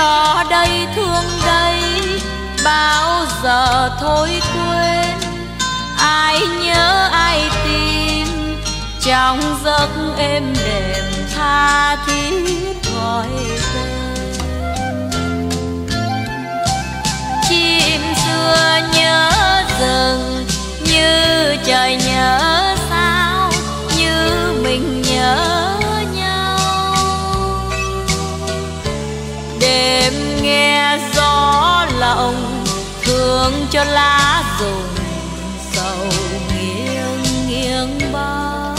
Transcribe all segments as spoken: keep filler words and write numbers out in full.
cho đây thương đây, bao giờ thôi quên. Ai nhớ ai tìm trong giấc êm đềm tha thiết gọi tên. Chim xưa nhớ rừng như trời nhớ sao, như mình nhớ nhau. Đêm nghe gió lộng thương cho lá rụng sầu nghiêng nghiêng bao.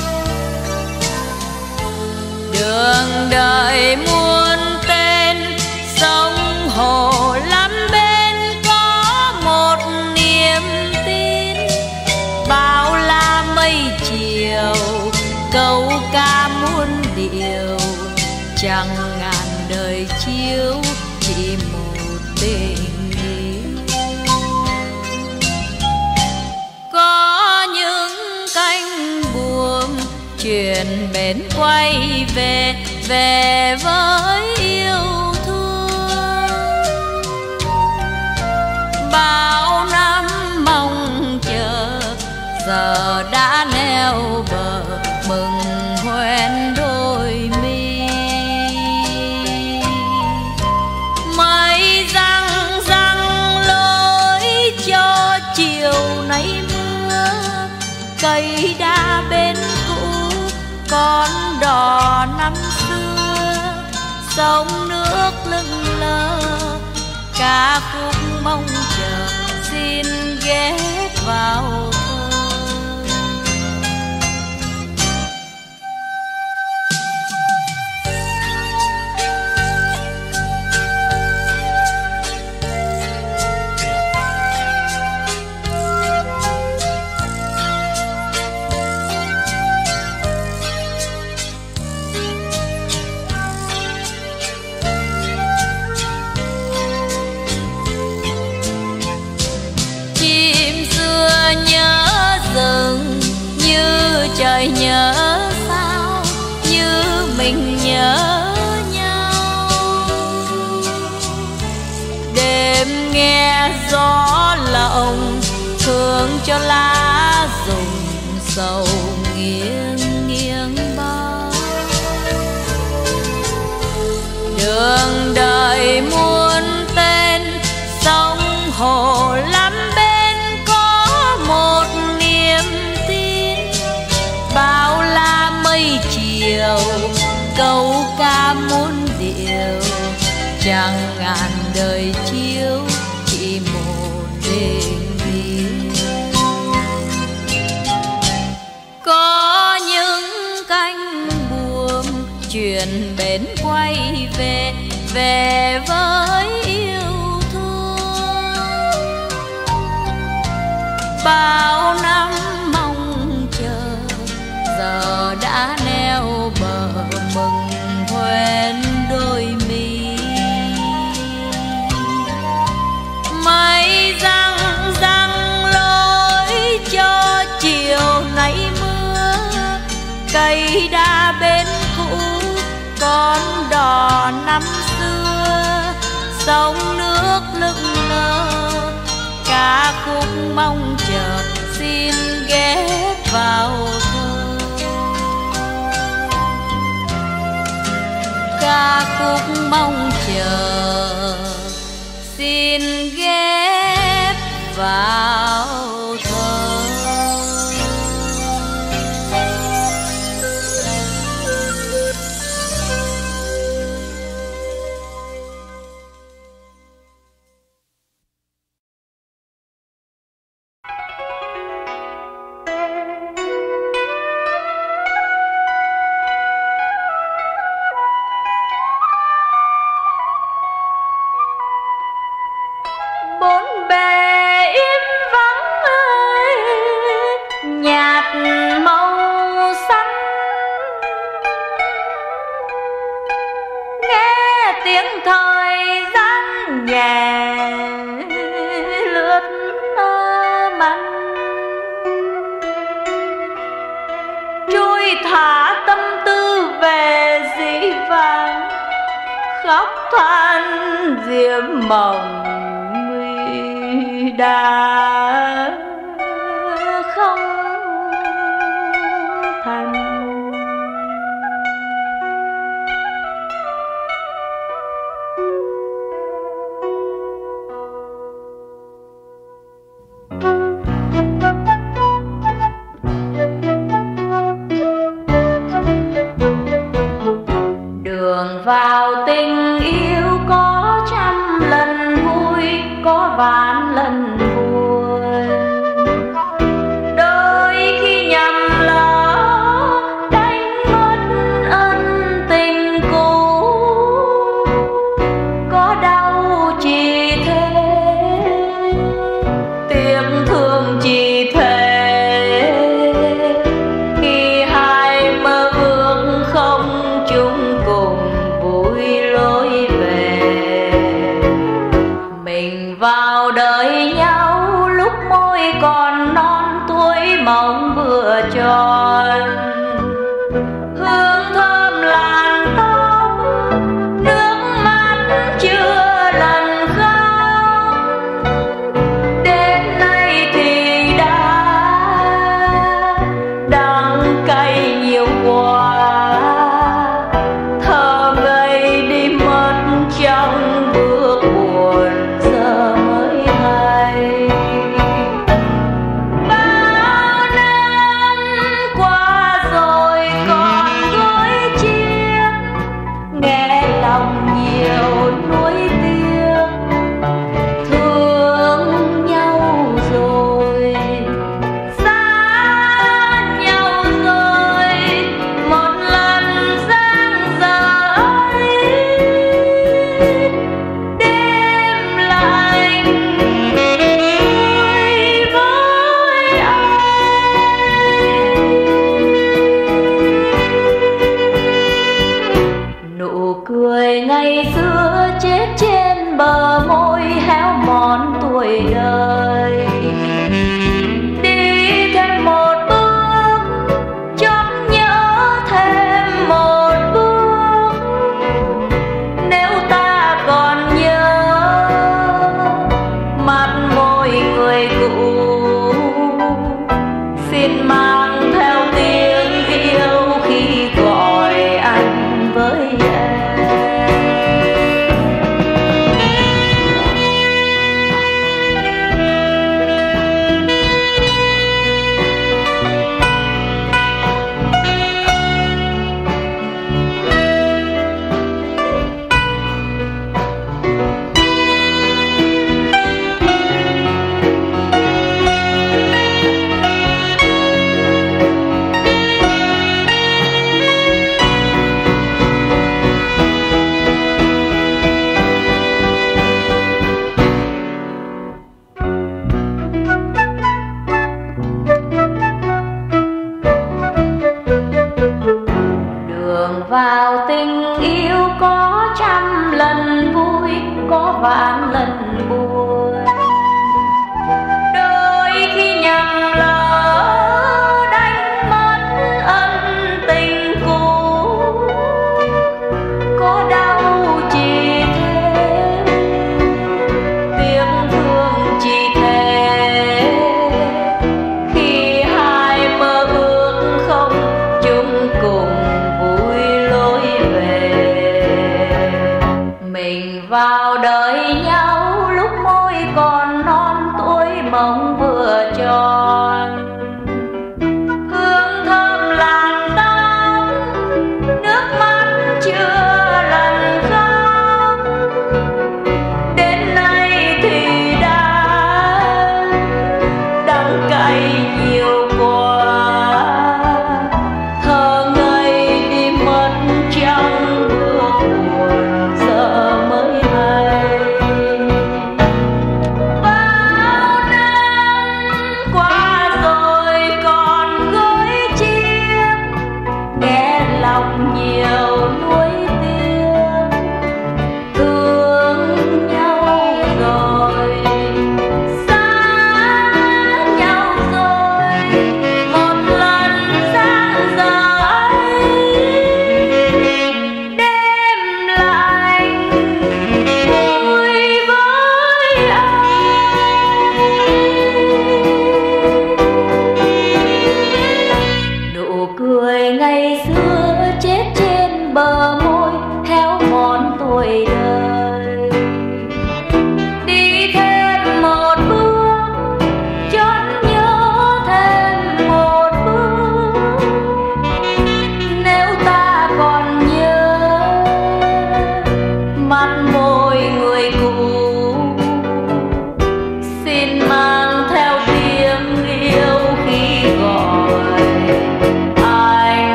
Đường đời muôn tên, sông hồ lắm bên có một niềm tin. Bao la mây chiều câu ca muôn điệu, chẳng ngàn đời chiếu chỉ một tình yêu. Có những cánh buồm chuyển bến quay về, về với yêu thương. Bao năm mong chờ giờ đã neo bờ, mừng hoen đôi mi. Mây răng răng lối cho chiều nay mưa, cây đa bên cũ con đò năm xưa. Sông nước lững lờ ca khúc mong chờ, xin ghé vào thơ. Trời nhớ sao, như mình nhớ nhau. Đêm nghe gió lộng thương cho lá rụng sầu nghiêng nghiêng bao. Đường đời muôn tên, sông hồ lắm bên có một niềm tin. Bao la mây chiều câu ca muôn điệu, chẳng ngàn đời chiếu chỉ một tình yêu. Có những cánh buồm chuyển bến quay về, về với yêu thương. Bao năm mong chờ giờ đã neo bờ, mừng hoen đôi mi. Mây răng răng lối cho chiều nay mưa, cây đa bên cũ con đò năm xưa. Sông nước lững lờ ca khúc mong chờ, xin ghép vào thơ. Ca khúc mong chờ xin ghép vào thơ. Bốn bề im vắng ơi, nhạt màu xanh. Nghe tiếng thời gian nhẹ lướt manh, trôi thả tâm tư về dĩ vãng. khóc than diễm mộng nguy đã không thành. Đường vào tình yêu có trăm lần vui, có vạn lần buồn. Đôi khi nhầm lỡ đánh mất ân tình cũ, có đau chỉ thế, tiếng thương chỉ thế, khi hai mơ ước không chung cùng vui lối về. Mình vào đời nhau lúc môi còn non, tuổi mộng vừa tròn. Hương thơm làn tóc, nước mắt chưa lần khóc, đến nay thì đã đắng cay nhiều quá. Thơ ngây đi mất trong bước buồn, giờ mới hay. Bao năm qua rồi còn gối chiếc, nghe lòng nhiều nuối tiếc. Thương nhau rồi, xa nhau rồi, một lần giang dở ấy. Đêm lạnh vui với ai. Nụ cười ngày xưa chết trên bờ môi héo mòn tuổi đời. Đi thêm một bước, chót nhớ thêm một bước. Nếu ta còn nhớ mặt môi người cũ, xin mang theo tiếng yêu khi gọi anh với em. Đường vào tình yêu có trăm lần vui, có vạn lần buồn. Đôi khi nhầm lỡ đánh mất ân tình cũ, có đau chỉ thế, tiếng thương chỉ thế, khi hai mơ ước không chung cùng vui lối về. Mình vào đời nhau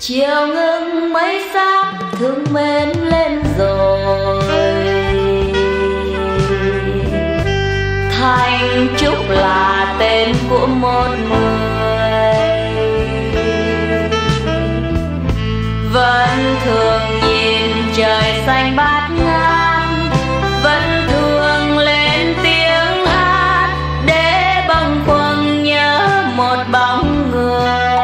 chiều ngưng mấy sắc thương mến lên rồi, Thanh Trúc là tên của một người vẫn thường nhìn trời xanh bát ngát, vẫn thường lên tiếng hát để bâng khuâng nhớ một bóng người.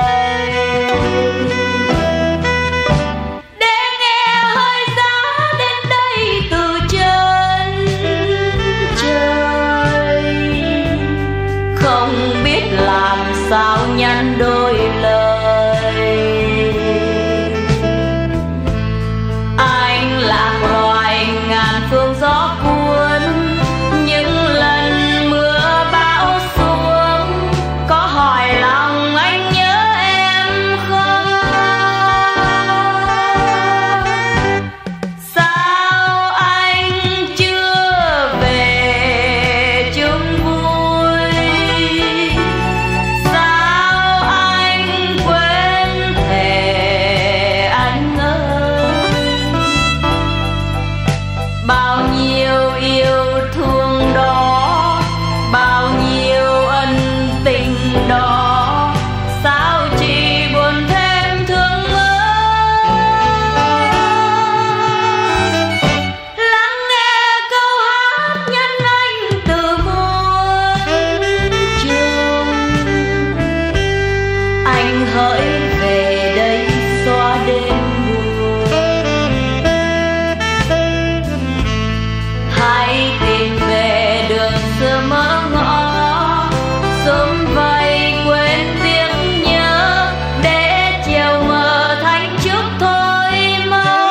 Để nghe hơi gió đến đây từ chân trời, không biết làm sao nhắn đôi lời. Anh lạc loài ngàn phương gió cuốn, những lần mưa bão xuống có hỏi lòng anh nhớ em không? Sao anh chưa về chung vui? Sao anh quên thề anh ơi? Bao nhiêu yêu thương đó, bao nhiêu ân tình đó, sao chỉ buồn thêm thương mơ? Lắng nghe câu hát nhắn anh từ muôn trùng, anh hỡi về đây xóa đêm buồn. Hãy tìm về đường xưa mơ ngõ, sớm vây quên tiếng nhớ để chiều mờ Thanh Trúc thôi mơ.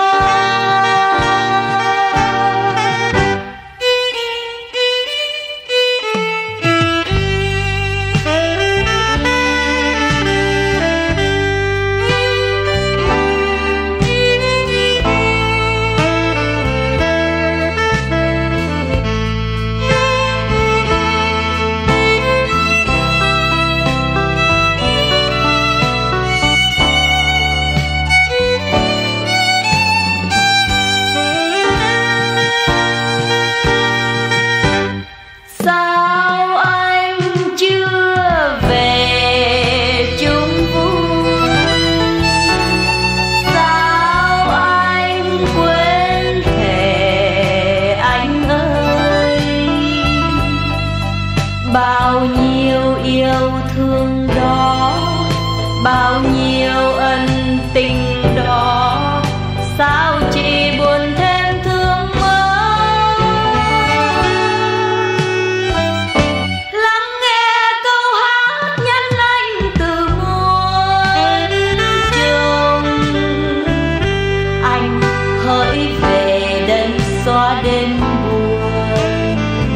Sao anh chưa về chung vui? Sao anh quên thề anh ơi? Bao nhiêu yêu thương đó, bao nhiêu ân tình đó, sao chỉ buồn thêm thương mơ? Lắng nghe câu hát nhắn anh từ muôn trùng, anh hỡi về đây xóa đêm buồn.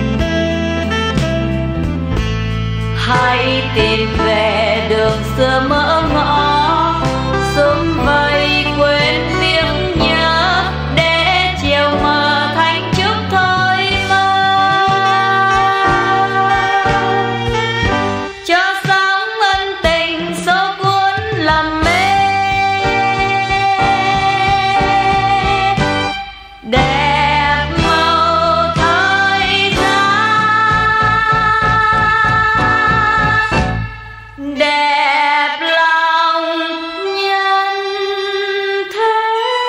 Hãy tìm về đường xưa mỡ ngõ, sớm vây quên tiếng nhớ để chiều mờ Thanh Trúc thôi mơ. Cho sóng ân tình số cuốn làm mê, đẹp màu thời gian, đẹp lòng nhân thế.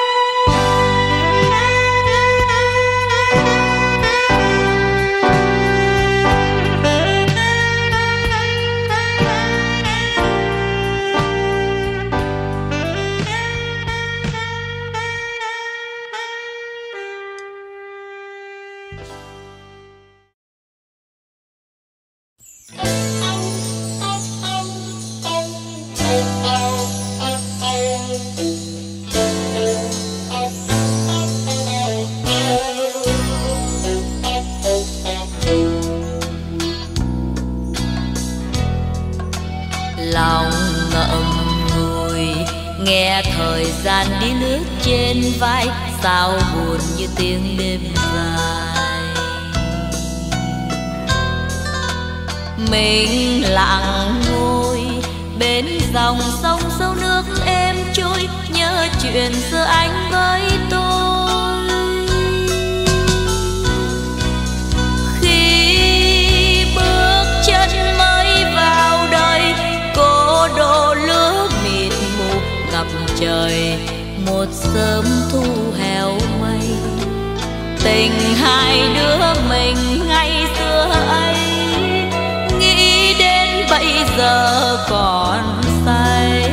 Lòng ngậm ngùi nghe thời gian đi lướt trên vai, sao buồn như tiếng đêm dài. Mình lặng ngồi bên dòng sông sâu nước êm trôi, nhớ chuyện xưa anh với tôi. Khi bước chân mới vào đời, cô đổ lứa mịt mù ngập trời một sớm thu heo mây. Tình hai đứa mình ngày xưa ấy, nghĩ đến bây giờ còn say.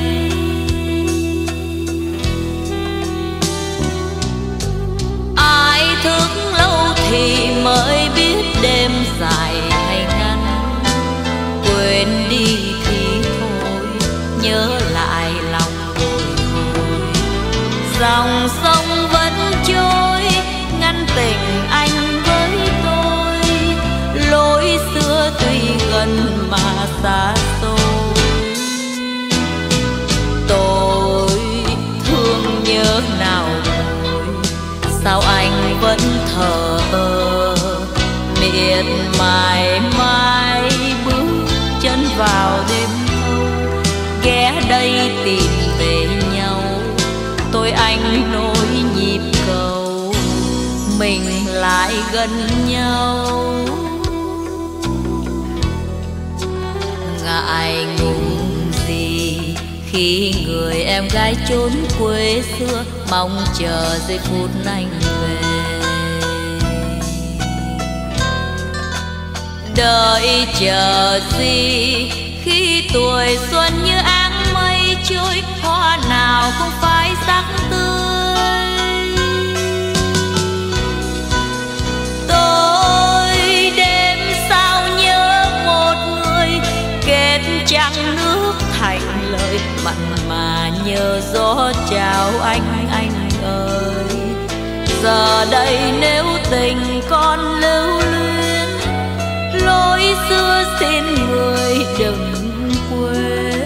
Ai thức lâu thì mới biết đêm dài hay ngắn, quên đi thì thôi, nhớ lại lòng bồi hồi. Dòng sông vẫn trôi ngăn tình anh với tôi, lối xưa tuy gần mà xa xôi. Tôi thương nhớ nào rồi, sao anh vẫn thờ ơ, miệt mài mãi bước chân vào đêm thâu. Ghé đây tìm về nhau, tôi anh nối nhịp cầu, mình lại gần nhau. Ngại ngùng gì khi người em gái trốn quê xưa, mong chờ giây phút anh về. Đợi chờ gì khi tuổi xuân như áng mây trôi, hoa nào không phải sắc tươi. Tôi đêm sao nhớ một người, kết trăng nước thành lời, mặn mà nhớ gió chào anh anh ơi. Giờ đây nếu tình còn lưu luyến, lối xưa xin người đừng quên.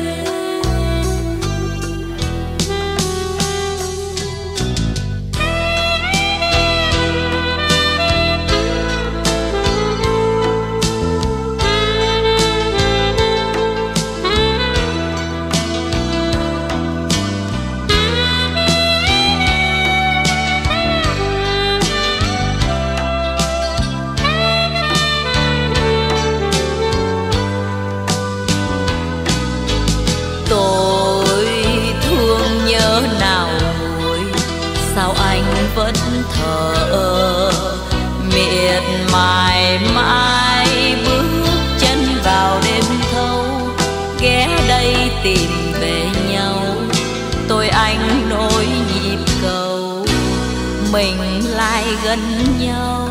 Sao anh vẫn thờ ơ, miệt mài mãi bước chân vào đêm thâu. Ghé đây tìm về nhau, tôi anh nối nhịp cầu, mình lại gần nhau.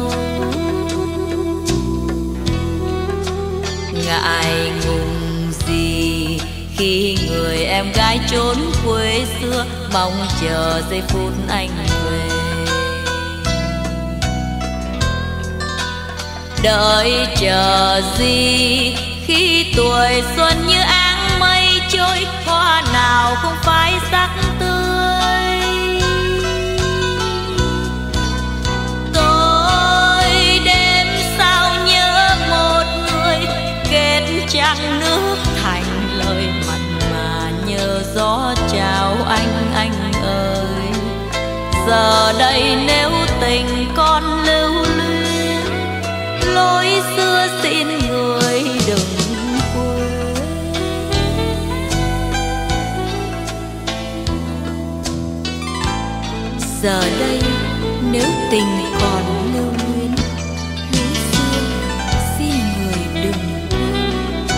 Ngại ngùng gì khi người em gái trốn quê xưa, mong chờ giây phút anh về. Đợi chờ gì khi tuổi xuân như áng mây trôi, hoa nào không phải sắc tươi. Tôi đêm sao nhớ một người, kết trăng nước thành lời, mặn mà nhớ gió chào anh anh ơi. Giờ đây nếu tình còn lưu luyến, lối xưa xin người đừng quên. Giờ đây nếu tình còn lưu luyến, lối xưa xin người đừng quên.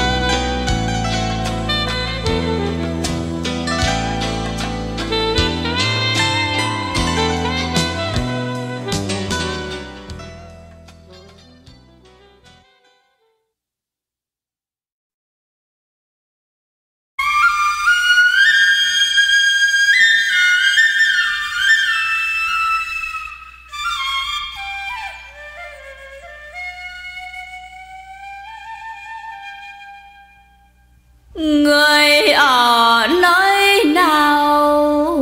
Người ở nơi nào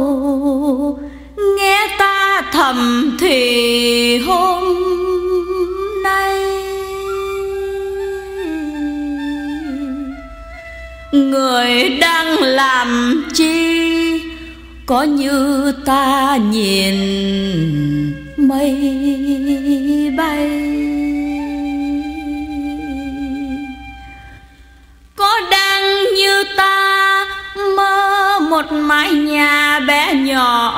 nghe ta thầm thì hôm nay, người đang làm chi có như ta nhìn mây bay, có đang như ta mơ một mái nhà bé nhỏ,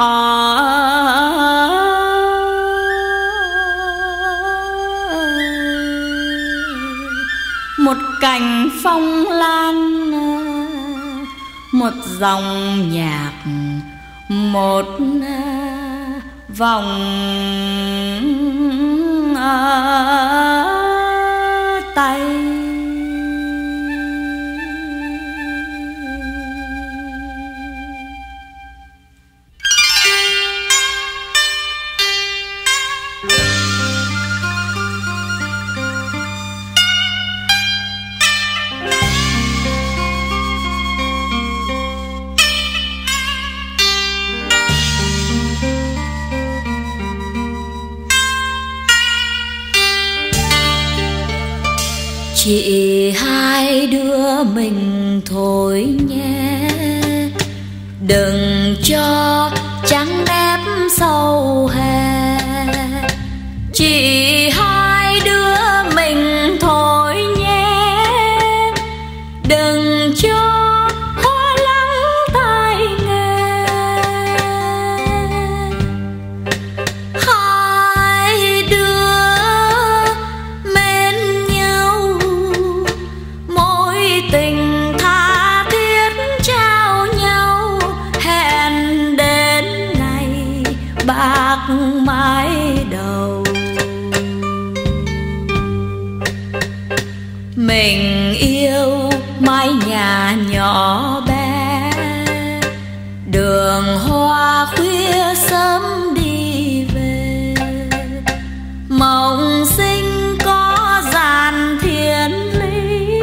một cành phong lan, một dòng nhạc, một vòng tay. Chỉ hai đứa mình thôi nhé, đừng cho trắng ép sâu hè. Chỉ hai đứa mình thôi nhé, đừng cho hoa lắng tai nghe. Hai đứa mến nhau, mối tình tha thiết trao nhau, hẹn đến ngày bạc mái đầu. Mình yêu mái nhà nhỏ bé, đường hoa khuya sớm đi về. Mộng sinh có dàn thiên lý,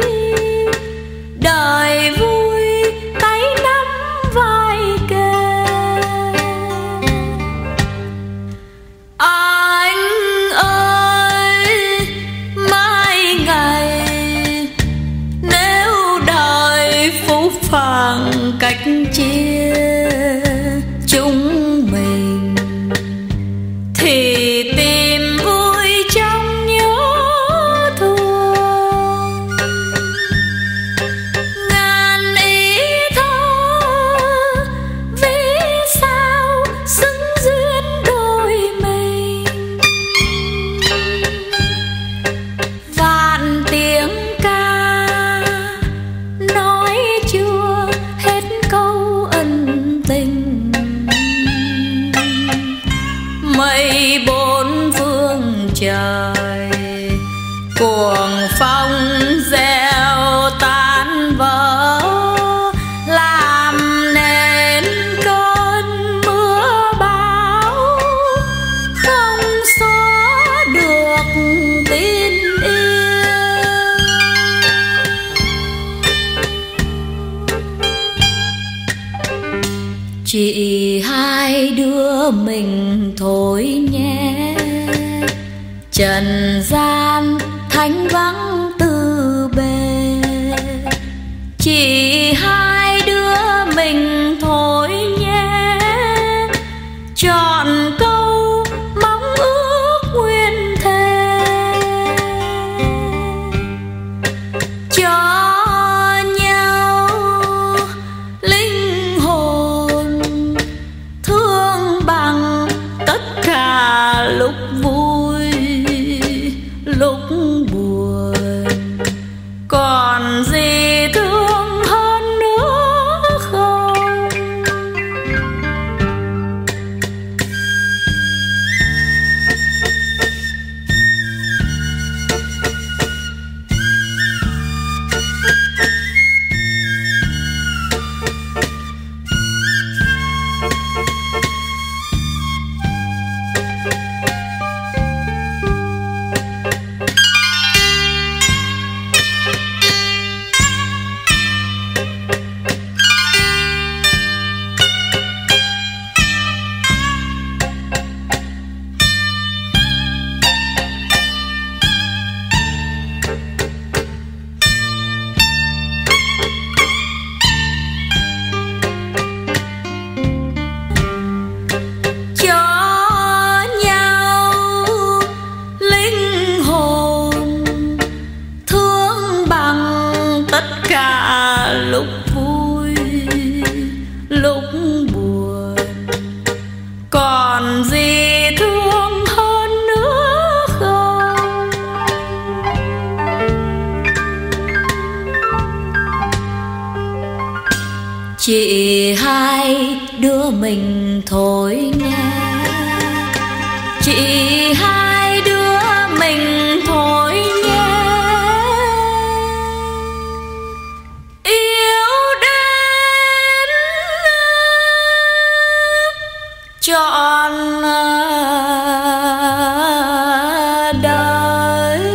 đời vui tay nắm vai kề. Anh ơi mai ngày, nếu đời phũ phàng cách chia chúng mình, thì tìm vui trong nhớ thương. Ngàn ý thơ vì sao xứng duyên đôi mình, vạn tiếng ca nói chưa hết câu ân tình. Mây bốn phương trời cuồng phong reo tan vỡ, làm nên cơn mưa bão không xóa được tin yêu. Chỉ hai đứa mình thôi nhé, trần gian thánh vắng từ bề. Chỉ hai đứa mình thôi nhé, chọn câu mong ước nguyên thề, cho nhau linh hồn thương bằng tất cả lúc vui lúc buồn. Còn gì thương hơn nữa buồn, còn gì thương hơn nữa không? Chỉ hai đứa mình thôi nghe, chỉ hai đứa mình thôi nhé. Yêu đến trọn đời.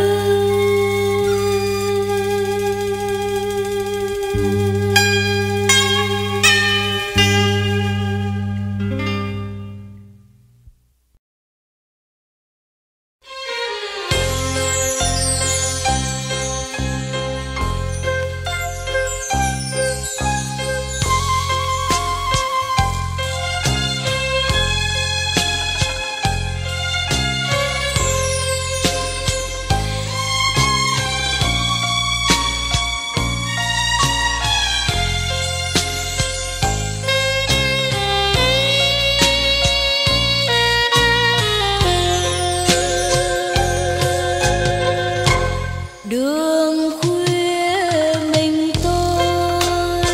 Đường khuya mình tôi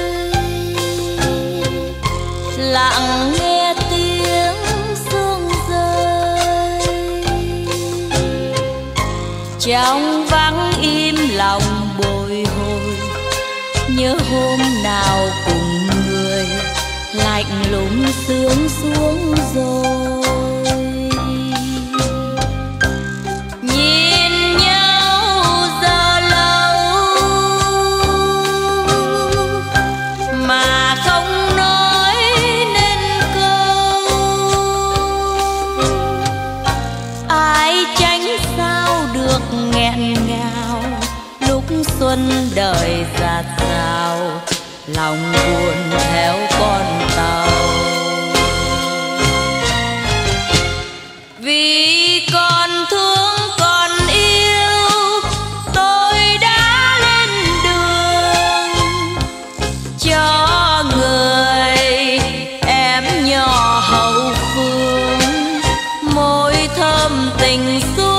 lặng nghe tiếng sương rơi, trong vắng im lòng bồi hồi, nhớ hôm nào cùng người lạnh lùng sương xuống rồi. Xuân đời dạt dào, lòng buồn theo con tàu. Vì còn thương còn yêu, tôi đã lên đường cho người em nhỏ hậu phương, môi thơm tình xuân.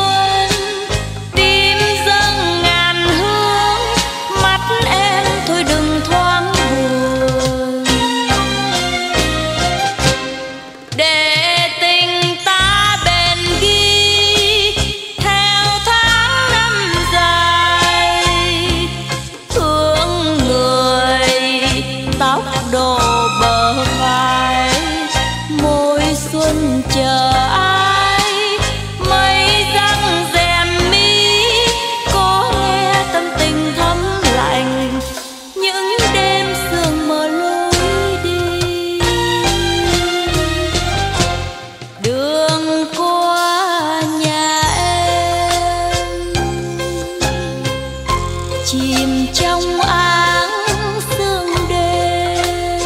Chờ ai mây răng rèm mi, có nghe tâm tình thấm lạnh những đêm sương mờ lối đi. Đường qua nhà em chìm trong áng sương đêm,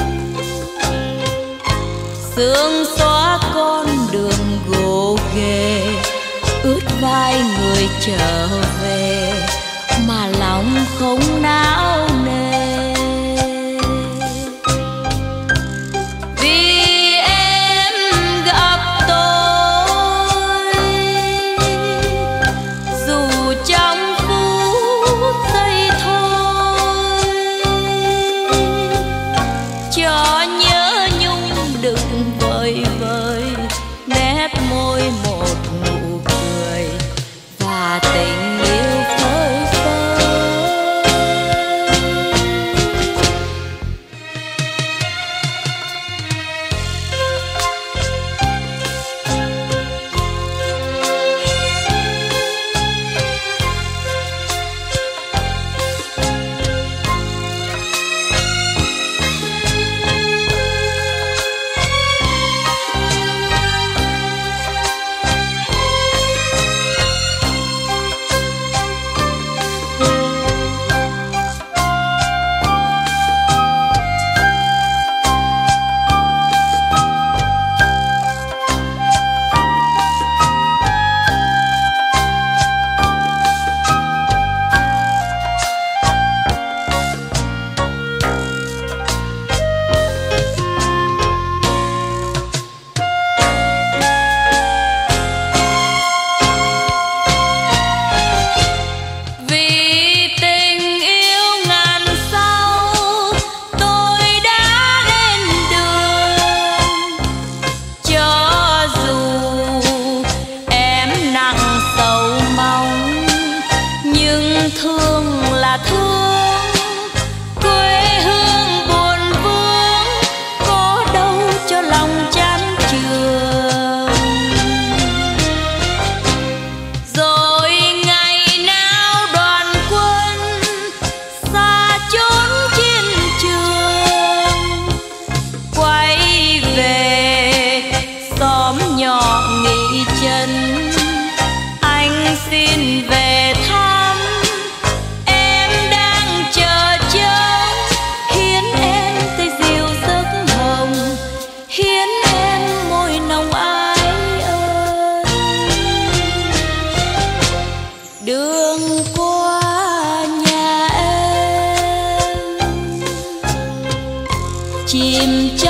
sương xóa con đường gồ ghề, ướt vai người trở về mà lòng không nao nề. Vì em gặp tôi dù trong phút giây thôi, cho nhớ nhung đừng vơi vơi nét môi một nụ cười và tình yêu phơi phới.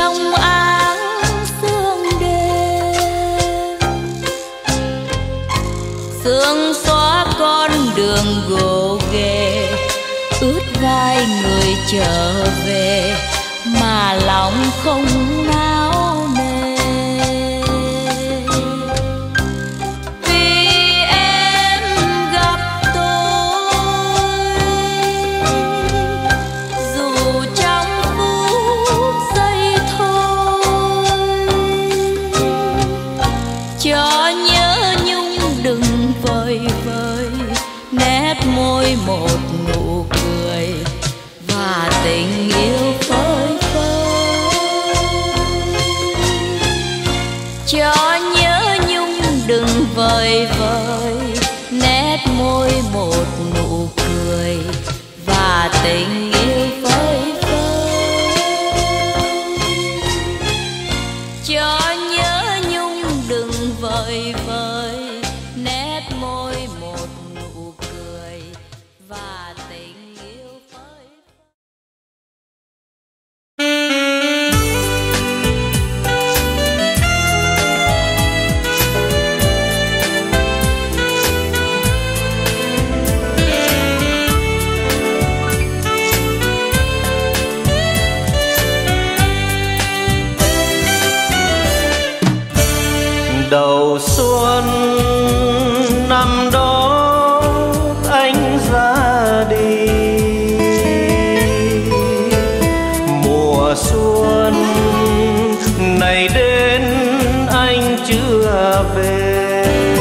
trong áng sương đêm. Sương xóa con đường gồ ghề, ướt vai người trở về mà lòng không nao nề. Vì em gặp tôi, dù trong phút giây thôi, cho nhớ nhung đừng vơi vơi, nét môi một nụ cười và tình yêu phơi phới. Cho nhớ nhung đừng vơi vơi, nét môi một nụ cười và tình yêu phơi phới. Cho nhớ nhung đừng vơi vơi, nét môi một nụ cười và tình yêu phơi phới. Đầu xuân năm đó anh ra đi, mùa xuân này đến anh chưa về.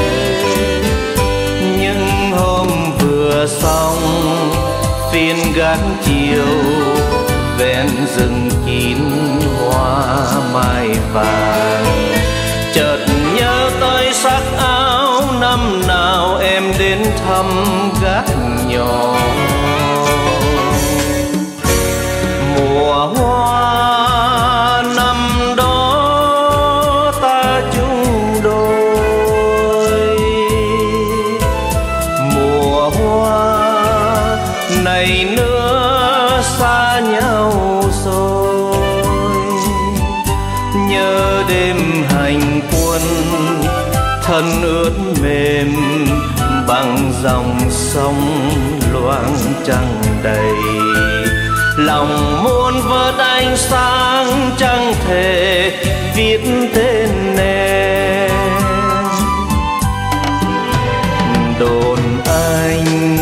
Nhưng hôm vừa xong phiên gác chiều, ven rừng kín hoa mai vàng, chợt nhớ tới sắc áo năm nào em đến thăm gác nhỏ. Mùa hoa năm đó ta chung đôi, mùa hoa này nữa xa nhau rồi. Nhớ đêm hành quân thân ướt mềm bằng dòng sông loang trăng đầy. Lòng muốn vớt ánh sáng chẳng thể viết tên em. Đồn anh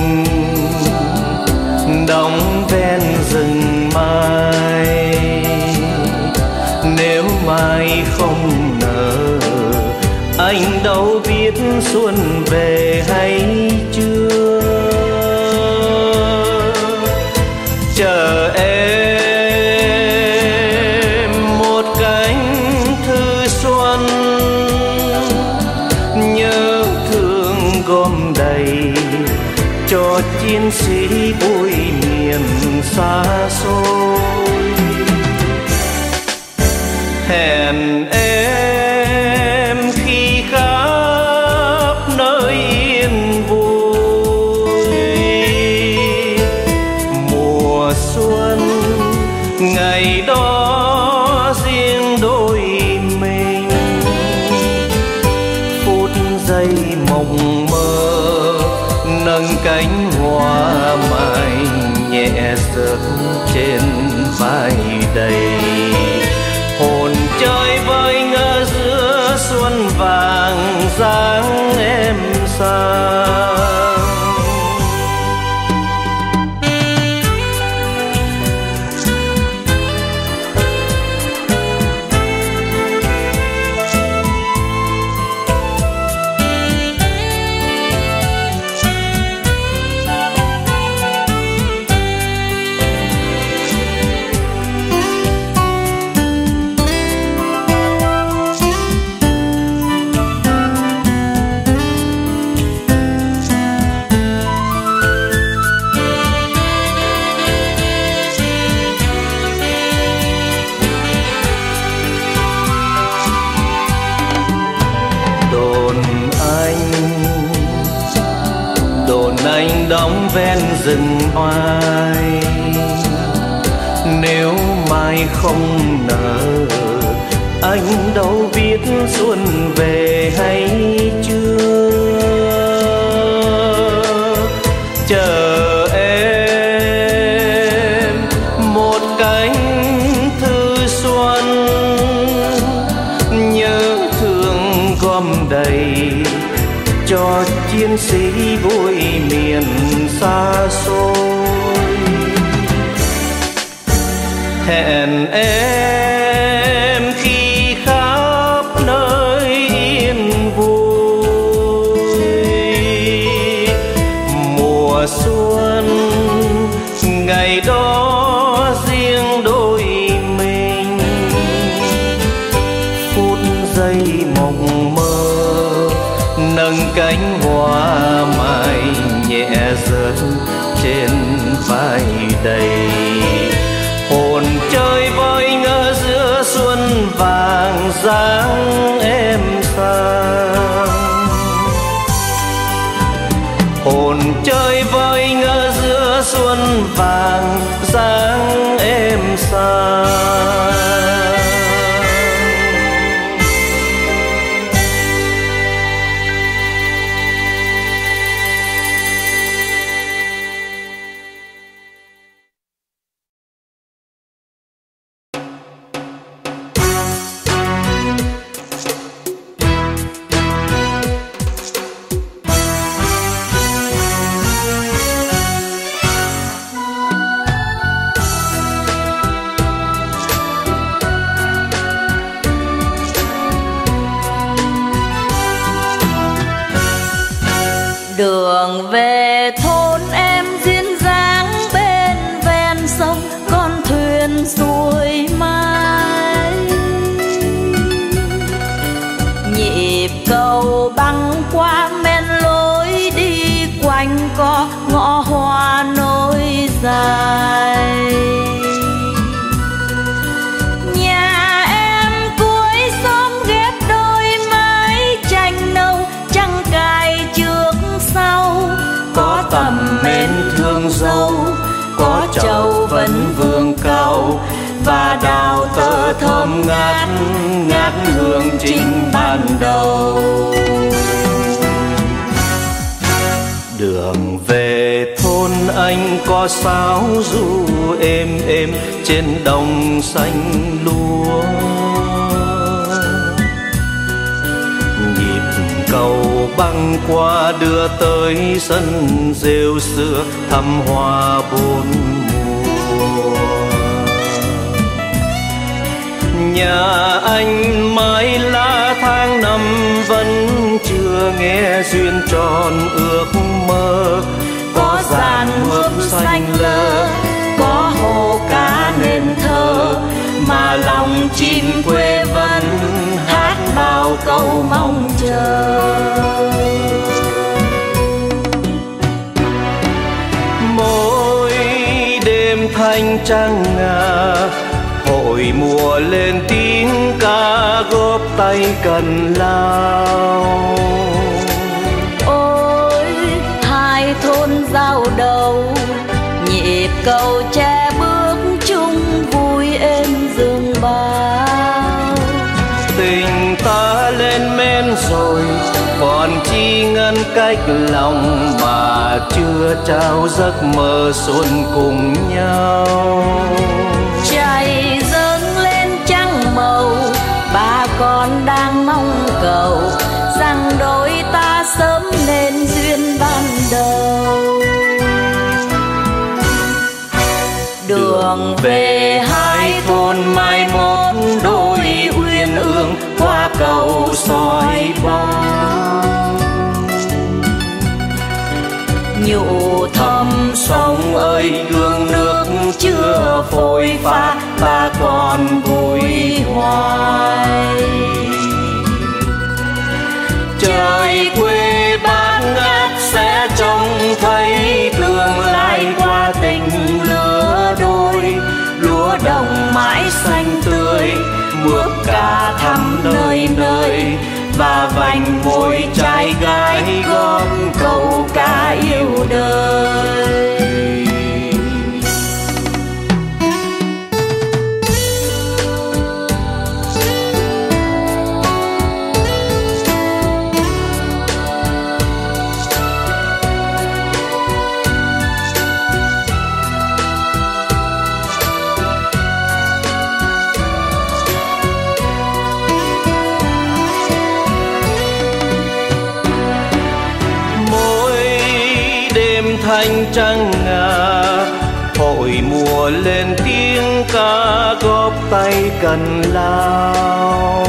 đóng ven rừng mai, nếu mai không nở anh đâu biết xuân về hay chưa. Chờ em một cánh thư xuân, nhớ thương gom đầy cho chiến sĩ vui miền xa xôi. Hẹn em khi khắp nơi yên vui, mùa xuân ngày đó riêng đôi mình. Phút giây mộng mơ nâng cánh hoa mai nhẹ rớt trên vai đầy. Hồn chơi vơi ngỡ giữa xuân vàng dáng em sang. Anh đóng ven rừng oai, nếu mai không nở anh đâu biết xuân về hay chưa. Chờ em một cánh thư xuân, nhớ thương gom đầy cho chiến sĩ vui miền xa xôi. Hẹn em khi khắp nơi yên vui, mùa xuân ngày đó riêng đôi mình. Phút giây mộng mơ nâng cánh hoa mai nhẹ rớt trên vai đầy. Hồn chơi vơi ngỡ giữa xuân vàng dáng em sang. Hồn chơi vơi ngỡ giữa xuân vàng dáng em sang. Đường về thôn em duyên dáng bên ven sông, con thuyền xuôi mai. Nhịp cầu băng qua men lối đi quanh co ngõ hoa nối dài. Nhà em cuối xóm ghép đôi mái tranh nâu, trăng cài trước sau. Có tầm mến thương dâu, có trầu vẫn vương cao, và đào tơ thơm ngát ngát hương trinh ban đầu. Đường về thôn anh có sáo ru êm êm trên đồng xanh lúa. Cầu băng qua đưa tới sân rêu xưa thăm hoa bốn mùa. Nhà anh mái lá tháng năm vẫn chưa nghe duyên tròn ước mơ. Có giàn hương xanh lơ, có hồ cá nên thơ, mà lòng chim quê vẫn hát bao câu mong chờ. Mỗi đêm thanh trăng ngà, hội mùa lên tiếng ca góp tay cần lao. Ôi hai thôn giao đầu, nhịp cầu tre bước chung vui êm dương bao. Tình ta lên men rồi, còn chi ngăn cách lòng mà chưa trao giấc mơ xuân cùng nhau. Trời dâng lên trăng màu, bà con đang mong cầu rằng đôi ta sớm nên duyên ban đầu. Đường về hai thôn mai một đôi uyên ương, qua cầu soi bóng. Nhủ thầm sông ơi gương nước chưa phôi pha, ta còn vui hoài. Trời quê bát ngát sẽ trông thấy tương lai qua tình lứa đôi. Lúa đồng mãi xanh tươi, mướp ca thăm nơi nơi, và vành môi trai gái góp câu ca yêu đời. thanh trăng ngà. Hội mùa lên tiếng ca góp tay cần lao.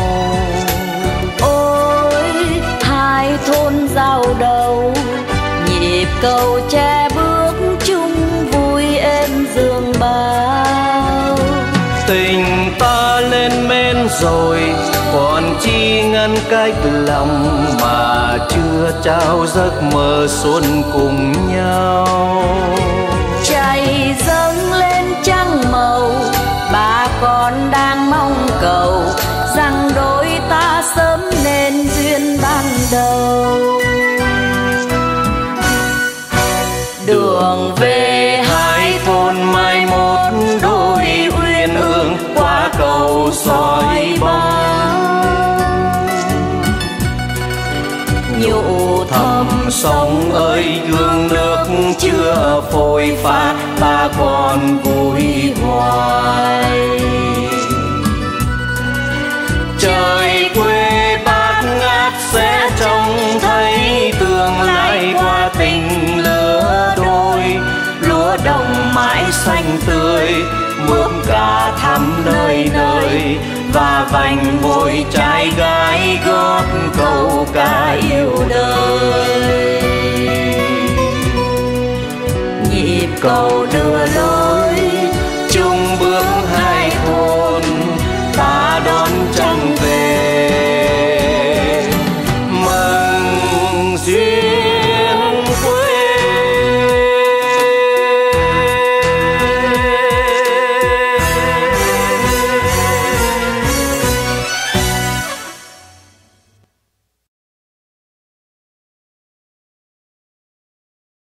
Ôi hai thôn giao đầu, nhịp cầu tre bước chung vui êm giường bao. Tình ta lên men rồi, còn chi ngăn cách lòng mà chưa trao giấc mơ xuân cùng nhau. Chạy dâng lên trăng màu, bà con đang mong cầu rằng đôi ta sớm nên duyên ban đầu. Đường về hai thôn mai một đôi uyên ương qua cầu soi bóng. Nhụ thầm sông ơi gương nước chưa phôi pha, ta còn vui hoài. Trời quê bát ngát sẽ trông thấy tương lai qua tình lứa đôi. Lúa đồng mãi xanh tươi, mướp ca thắm nơi nơi, và vành môi trai gái gót câu ca yêu đời. Nhịp cầu đưa lối